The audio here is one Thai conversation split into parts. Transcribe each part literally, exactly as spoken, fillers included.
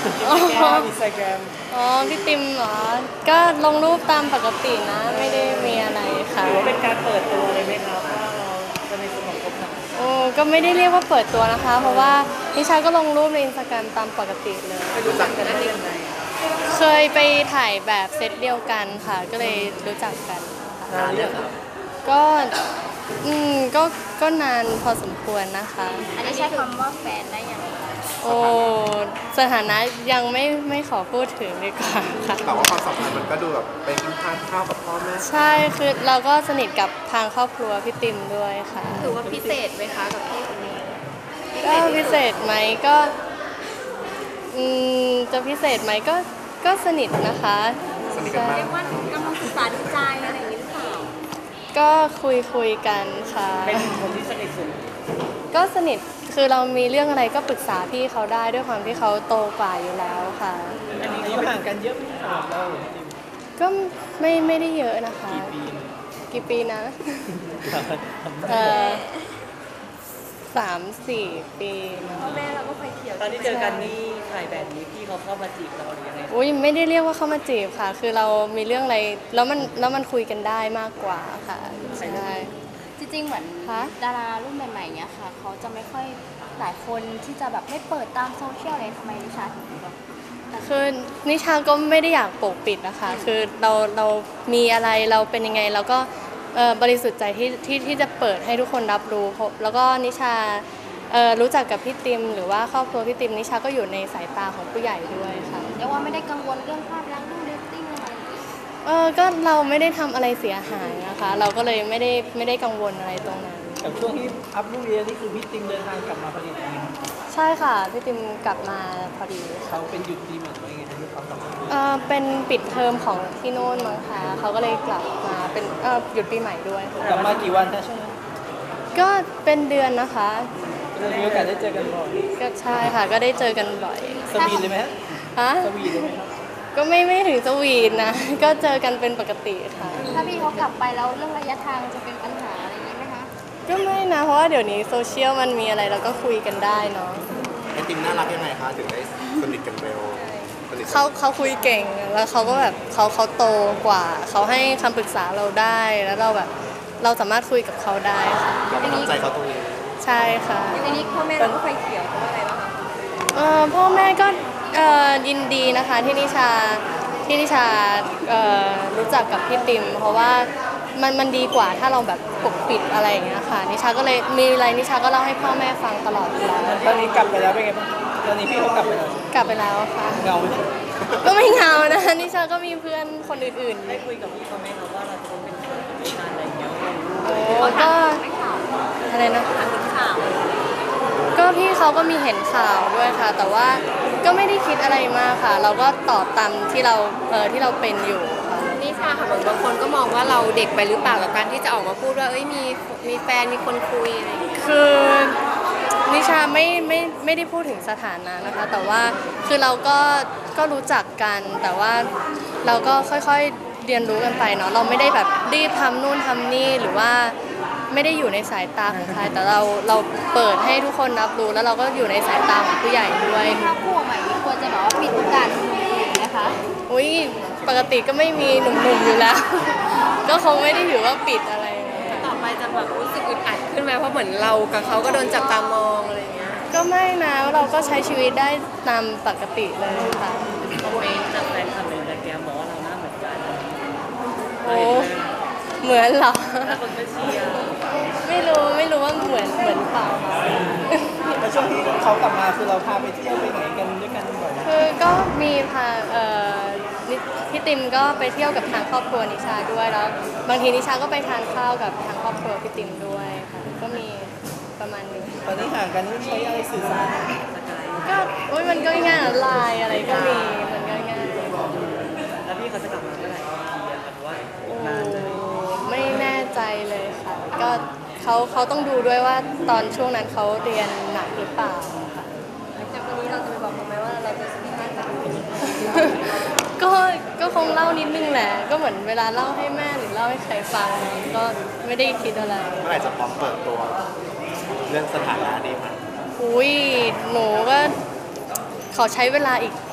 อินสตาแกรมอ๋อพี่ติมเหรอก็ลงรูปตามปกตินะไม่ได้มีอะไรค่ะหรือว่าเป็นการเปิดตัวเลยไหมครับว่าเราจะในส่วนของคบหาโอ้ก็ไม่ได้เรียกว่าเปิดตัวนะคะเพราะว่านิชาก็ลงรูปในอินสตาแกรมตามปกติเลยไปรู้จักกันได้ยังไงเคยไปถ่ายแบบเซตเดียวกันค่ะก็เลยรู้จักกันนานเรื่องครับก็อืมก็ก็นานพอสมควรนะคะอันนี้ใช้คำว่าแฟนได้ยังโอ้สถานะยังไม่ไม่ขอพูดถึงดีกว่าค่ะแต่ว่าความสัมพันธ์มันก็ดูแบบไปกินทานข้าวกับพ่อแม่ใช่คือเราก็สนิทกับทางครอบครัวพี่ติมด้วยค่ะถือว่าพิเศษไหมคะกับพี่คนนี้ก็พิเศษไหมก็อืมจะพิเศษไหมก็ก็สนิทนะคะสนิทกันมากเรียกว่ากำลังศึกษาดูใจอะไรอย่างนี้หรือเปล่าก็คุยคุยกันค่ะเป็นคนที่สนิทสุดก็สนิทคือเรามีเรื่องอะไรก็ปรึกษาพี่เขาได้ด้วยความที่เขาโตกว่าอยู่แล้วค่ะอันนี้อายุห่างกันเยอะไหมสำหรับเราก็ไม่ไม่ได้เยอะนะคะกี่ปีกี่ปีนะเออสามสี่ปีพ่อแม่เราก็เคยเถียงตอนที่เจอกันนี่ถ่ายแบบนี้พี่เขาเข้ามาจีบเราหรือยังไงอุ้ยไม่ได้เรียกว่าเข้ามาจีบค่ะคือเรามีเรื่องอะไรแล้วมันแล้วมันคุยกันได้มากกว่าค่ะใช่ได้จริงๆเหมือนดารารุ่นใหม่ๆเนี้ยค่ะเขาจะไม่ค่อยหลายคนที่จะแบบไม่เปิดตามโซเชียลเลยทำไมนิชาถึงแบบคือนิชาก็ไม่ได้อยากปกปิดนะคะคือเราเรามีอะไรเราเป็นยังไงเราก็บริสุทธิ์ใจที่ที่ที่จะเปิดให้ทุกคนรับรู้แล้วก็นิชารู้จักกับพี่ติมหรือว่าครอบครัวพี่ติมนิชาก็อยู่ในสายตาของผู้ใหญ่ด้วยค่ะเรียกว่าไม่ได้กังวลเรื่องภาพลักษณ์เรื่องเดทติ้งอะไรเออก็เราไม่ได้ทำอะไรเสียหายนะคะเราก็เลยไม่ได้ไม่ได้กังวลอะไรตรงนั้นแต่ช่วงที่อัพรูปเรียนนี่คือพี่ติมเดินทางกลับมาพอดีใช่ค่ะพี่ติมกลับมาพอดีเขาเป็นหยุดปีใหม่ไหมไงที่เขากลับมาเออเป็นปิดเทอมของที่โน่นมั้งคะเขาก็เลยกลับมาเป็นเออหยุดปีใหม่ด้วยกลับมากี่วันนะช่วงนั้นก็เป็นเดือนนะคะมีโอกาสได้เจอกันบ่อยก็ใช่ค่ะก็ได้เจอกันบ่อยสวีทเลยไหมฮะสวีทเลยไหมครับก็ไม่ไม่ถึงสวีทนะก็เจอกันเป็นปกติค่ะถ้าพี่เขากลับไปแล้วเรื่องระยะทางจะเป็นปัญหาอะไรอย่างนี้ไหมคะก็ไม่นะเพราะว่าเดี๋ยวนี้โซเชียลมันมีอะไรเราก็คุยกันได้เนาะไอติมน่ารักยังไงคะถึงได้สนิทกันเร็วเขาเขาคุยเก่งแล้วเขาก็แบบเขาเขาโตกว่าเขาให้คำปรึกษาเราได้แล้วเราแบบเราสามารถคุยกับเขาได้ค่ะเราประทับใจเขาตรงนี้ใช่ค่ะทีนี้พ่อแม่เราก็เคยเถียงเขาว่าอะไรบ้างคะเออพ่อแม่ก็เอ่อยินดีนะคะที่นิชาที่นิชาเอ่อรู้จักกับพี่ติมเพราะว่ามันมันดีกว่าถ้าเราแบบปกปิดอะไรอย่างเงี้ยค่ะนิชาก็เลยมีอะไรนิชาก็เล่าให้พ่อแม่ฟังตลอดเวลาตอนนี้กลับไปแล้วเป็นไงบ้างตอนนี้พี่เขากลับไปแล้วกลับไปแล้วค่ะเงาไหมก็ไม่เงานะนิชาก็มีเพื่อนคนอื่นๆได้คุยกับพี่เขาไหมครับว่าเราจะเป็นคนในการอะไรเงี้ยโอ้ก็อะไรนะข่าวก็พี่เขาก็มีเห็นข่าวด้วยค่ะแต่ว่าก็ไม่ได้คิดอะไรมากค่ะเราก็ตอบตามที่เราเออที่เราเป็นอยู่ค่ะนี่ค่ะค่ะบางคนก็มองว่าเราเด็กไปหรือเปล่ากับการที่จะออกมาพูดว่าเอ้ยมีมีแฟนมีคนคุยอะไรอย่างเงี้ยคือนิชาไม่ไม่ไม่ได้พูดถึงสถานะนะคะแต่ว่าคือเราก็ก็รู้จักกันแต่ว่าเราก็ค่อยๆเรียนรู้กันไปเนาะเราไม่ได้แบบรีบทำนู่นทำนี่หรือว่าไม่ได้อยู่ในสายตาของใครแต่เราเราเปิดให้ทุกคนรับรู้แล้วเราก็อยู่ในสายตาของผู้ใหญ่ด้วยถ้าคู่ใหม่นี้ควรจะแบบว่าปิดโอกาสคุยนะคะอุ้ยปกติก็ไม่มีหนุ่มๆอยู่แล้วก็คงไม่ได้ถือว่าปิดอะไรต่อไปจะแบบรู้สึกอึดอัดขึ้นไหมเพราะเหมือนเรากับเขาก็โดนจับตามองอะไรเงี้ยก็ไม่นะเราก็ใช้ชีวิตได้ตามปกติเลยค่ะคอมเมนต์จากแฟนคลับในแต่แกบอกว่าเราหน้าเหมือนกันโอ้เหมือนเหรอคนก็เชียร์ไม่รู้ไม่รู้ว่าเหมือนเหมือนเปล่าแต่ช่วงที่เขากลับมาคือเราพาไปเที่ยวไปไหนกันด้วยกันบ่อยคือก็มีพาเอ่อพี่ติมก็ไปเที่ยวกับทางครอบครัวนิชาด้วยแล้วบางทีนิชาก็ไปทานข้าวกับทางครอบครัวพี่ติมด้วยค่ะก็มีประมาณนี้ตอนนี้ห่างกันใช้อะไรสื่อสารก็โอ้ยมันก็ง่ายไลน์อะไรก็มีมันก็ง่ายแล้วพี่เขาจะกลับมาเมื่อไหร่หรือว่านานเลยไม่แน่ใจเลยค่ะก็เขาเขาต้องดูด้วยว่าตอนช่วงนั้นเขาเรียนหนักหรือเปล่าค่ะจากวันนี้เราจะไปบอกเขาไหมว่าเราจะสัมภาษณ์กันก็ก็คงเล่านิดนึงแหละก็เหมือนเวลาเล่าให้แม่หรือเล่าให้ใครฟังก็ไม่ได้คิดอะไรเมื่อไหร่จะพร้อมเปิดตัวเรื่องสถานะดีมั้ยอุ้ยหนูก็ขอใช้เวลาอีก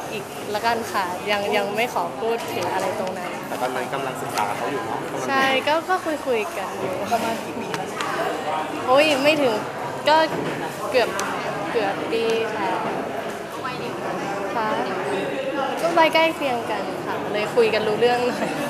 อีกละกันค่ะยังยังไม่ขอพูดถึงอะไรตรงนั้นแต่ตอนนั้นกำลังศึกษาเขาอยู่เนาะกำลังใช่ก็ก็คุยคุยกันอยู่ประมาณกี่ปีแล้วโอ้ยไม่ถึงก็เกือบเกือบปีค่ะค่ะก็วัยใกล้เคียงกันค่ะเลยคุยกันรู้เรื่องหน่อย